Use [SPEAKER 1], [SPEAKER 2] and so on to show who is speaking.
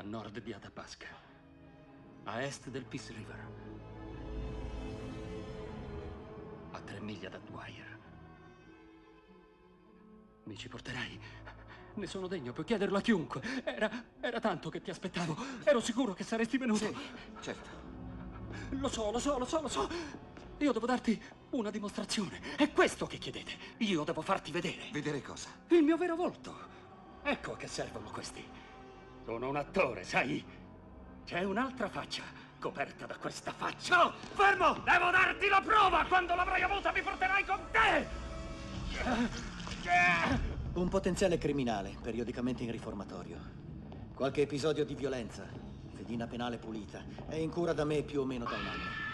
[SPEAKER 1] nord di Athabasca, a est del Peace River, a 3 miglia da Dwyer. Mi ci porterai? Ne sono degno, puoi chiederlo a chiunque. Era tanto che ti aspettavo. Ero sicuro che saresti venuto.
[SPEAKER 2] Sì, certo.
[SPEAKER 1] Lo so. Io devo darti una dimostrazione. È questo che chiedete. Io devo farti vedere.
[SPEAKER 2] Vedere cosa?
[SPEAKER 1] Il mio vero volto. Ecco a che servono questi. Sono un attore, sai? C'è un'altra faccia coperta da questa faccia. No, fermo! Devo darti la prova! Quando l'avrai avuta mi porterai con te!
[SPEAKER 3] Un potenziale criminale, periodicamente in riformatorio. Qualche episodio di violenza, fedina penale pulita. È in cura da me più o meno da 1 anno.